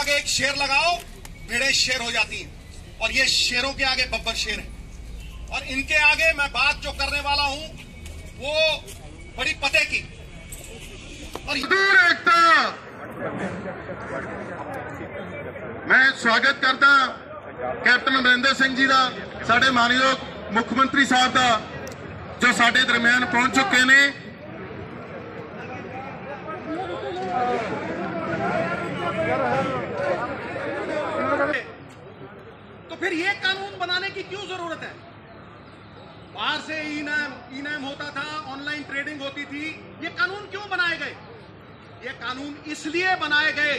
आगे एक शेर लगाओ, भेड़ें शेर हो जाती हैं, और ये शेरों के आगे बब्बर शेर है। और इनके आगे मैं बात जो करने वाला हूं वो बड़ी पते की और एकता मैं स्वागत करता कैप्टन अमरिंदर सिंह जी का, साडे मानयोग मुख्यमंत्री साहब का जो साडे दरम्यान पहुंच चुके ने। तो फिर ये कानून बनाने की क्यों जरूरत है? बाहर से ई नाम होता था, ऑनलाइन ट्रेडिंग होती थी, ये कानून क्यों बनाए गए? ये कानून इसलिए बनाए गए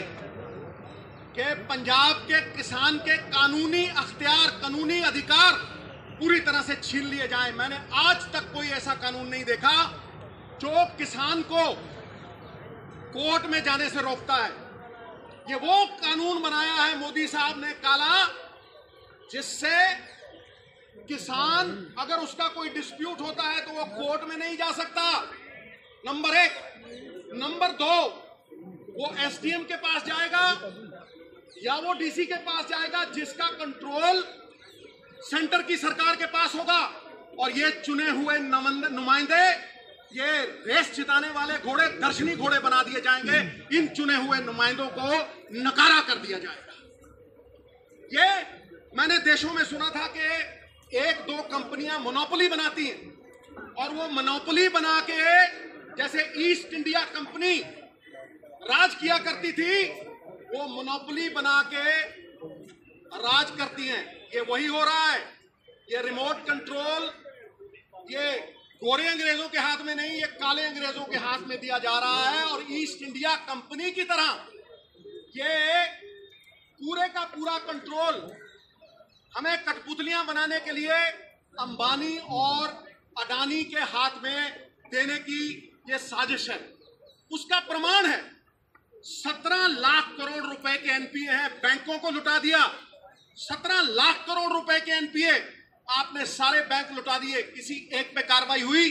कि पंजाब के किसान के कानूनी अख्तियार, कानूनी अधिकार पूरी तरह से छीन लिए जाए। मैंने आज तक कोई ऐसा कानून नहीं देखा जो किसान को कोर्ट में जाने से रोकता है। ये वो कानून बनाया है मोदी साहब ने काला, जिससे किसान अगर उसका कोई डिस्प्यूट होता है तो वो कोर्ट में नहीं जा सकता, नंबर 1। नंबर 2, वो एसडीएम के पास जाएगा या वो डीसी के पास जाएगा, जिसका कंट्रोल सेंटर की सरकार के पास होगा। और ये चुने हुए नुमाइंदे, ये रेस जिताने वाले घोड़े दर्शनी घोड़े बना दिए जाएंगे। इन चुने हुए नुमाइंदों को नकारा कर दिया जाएगा। ये मैंने देशों में सुना था कि 1-2 कंपनियां मोनोपोली बनाती हैं, और वो मोनोपोली बना के, जैसे ईस्ट इंडिया कंपनी राज किया करती थी, वो मोनोपोली बना के राज करती हैं। ये वही हो रहा है। ये रिमोट कंट्रोल ये गोरे अंग्रेजों के हाथ में नहीं, ये काले अंग्रेजों के हाथ में दिया जा रहा है। और ईस्ट इंडिया कंपनी की तरह ये पूरे का पूरा कंट्रोल हमें कठपुतलियां बनाने के लिए अंबानी और अडानी के हाथ में देने की ये साजिश है। उसका प्रमाण है 17 लाख करोड़ रुपए के एनपीए हैं, बैंकों को लुटा दिया। 17 लाख करोड़ रुपए के एनपीए आपने सारे बैंक लुटा दिए, किसी एक पे कार्रवाई हुई?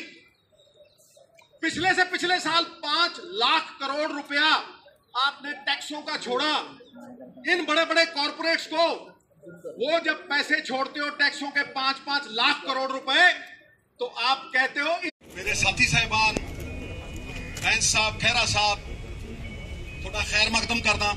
पिछले से पिछले साल 5 लाख करोड़ रुपया आपने टैक्सों का छोड़ा। इन बड़े बड़े कॉरपोरेट्स को वो जब पैसे छोड़ते हो टैक्सों के 5-5 लाख करोड़ रुपए, तो आप कहते हो। मेरे साथी साहिबान, बैंस साहब, खैरा साहब, थोड़ा खैर मकदम करना।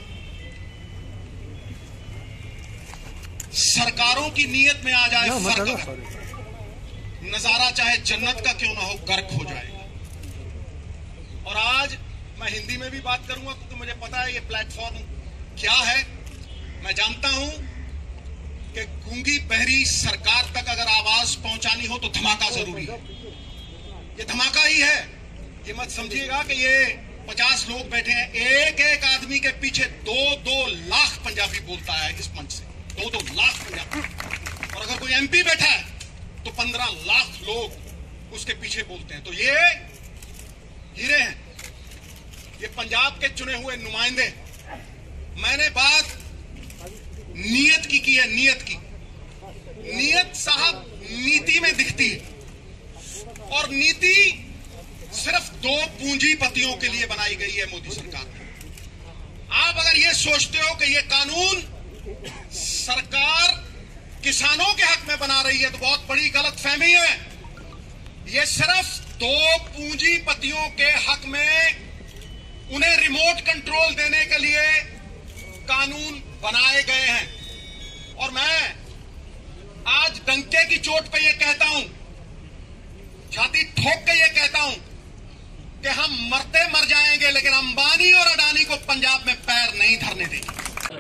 सरकारों की नीयत में आ जाए फर्क, नजारा चाहे जन्नत का क्यों ना हो, गर्क हो जाएगा। और आज मैं हिंदी में भी बात करूंगा क्योंकि मुझे पता है ये प्लेटफॉर्म क्या है। मैं जानता हूं कि गूंगी बहरी सरकार तक अगर आवाज पहुंचानी हो तो धमाका जरूरी है। ये धमाका ही है। ये मत समझिएगा कि ये 50 लोग बैठे हैं, एक एक आदमी के पीछे 2-2 लाख पंजाबी बोलता है इस मंच से, 2-2 लाख पंजाबी। और अगर कोई एमपी बैठा है तो 15 लाख लोग उसके पीछे बोलते हैं। तो ये हीरे हैं, ये पंजाब के चुने हुए नुमाइंदे। मैंने बात नीयत की है, नीयत की। नीयत साहब नीति में दिखती है, और नीति सिर्फ 2 पूंजीपतियों के लिए बनाई गई है मोदी सरकार में। आप अगर ये सोचते हो कि ये कानून सरकार किसानों के हक में बना रही है तो बहुत बड़ी गलतफहमी है। ये सिर्फ 2 पूंजीपतियों के हक में उन्हें रिमोट कंट्रोल देने के लिए कानून बनाए गए हैं। और मैं आज डंके की चोट पे ये कहता हूं, छाती ठोक के ये कहता हूं कि हम मरते मर जाएंगे, लेकिन अंबानी और अडानी को पंजाब में पैर नहीं धरने देंगे।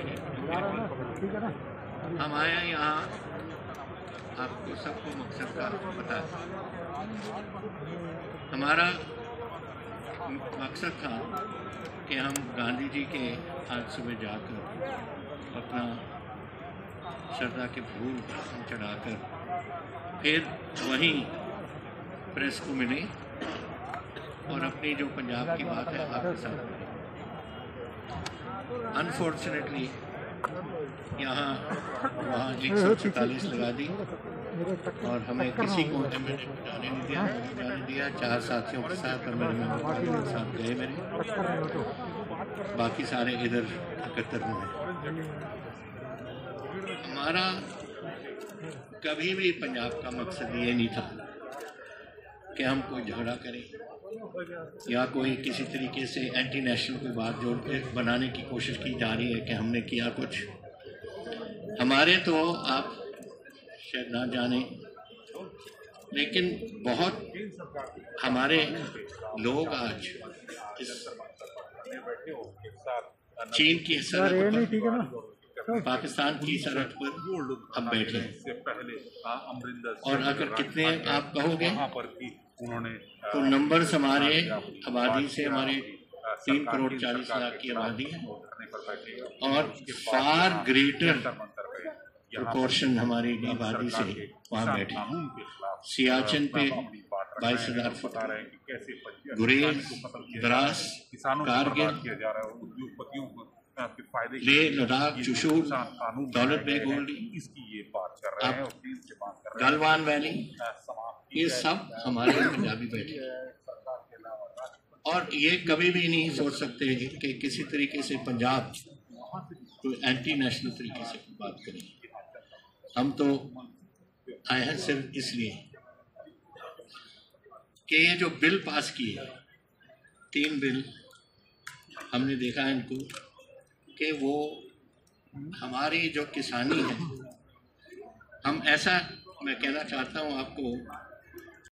हम आए हैं यहाँ, आपको सबको मकसद का पता है। हमारा मकसद था कि हम गांधी जी के आज सुबह जाकर अपना श्रद्धा के फूल चढ़ाकर फिर वहीं प्रेस को मिले और अपनी जो पंजाब की बात है आपके साथ करें। अनफॉर्चुनेटली यहाँ वहाँ 144 लगा दी और हमें किसी को जाने नहीं दिया। 4 साथियों के साथ और मेरे साथ गए मेरे, बाकी सारे इधर एकत्र हुए। हमारा कभी भी पंजाब का मकसद ये नहीं था कि हम कोई झगड़ा करें या कोई किसी तरीके से एंटी नेशनल कोई बात जोड़ के बनाने की कोशिश की जा रही है कि हमने किया कुछ। हमारे तो आप शायद ना जाने, लेकिन बहुत हमारे लोग आज इस चीन की सरहद पर, पाकिस्तान की सरहद पर हम बैठे हैं। और अगर कितने आप कहोगे तो नंबर्स हमारे आबादी से हमारे 3 करोड़ 40 लाख की आबादी है और फार ग्रेटर प्रोपोर्शन हमारी आबादी से वहाँ बैठे हैं। सियाचिन पे 22,000 फुट, गुरेज, द्रास, कारगिल, लेह, लद्दाख, चुशूल, दौलत बेग ओल्डी, गलवान वैली, ये सब हमारे पंजाबी बैठे हैं। और ये कभी भी नहीं सोच सकते कि किसी तरीके से पंजाब कोई एंटी नेशनल तरीके से बात करें। हम तो आए हैं सिर्फ इसलिए कि ये जो बिल पास किए, 3 बिल हमने देखा है इनको कि वो हमारी जो किसानी है, हम ऐसा मैं कहना चाहता हूँ आपको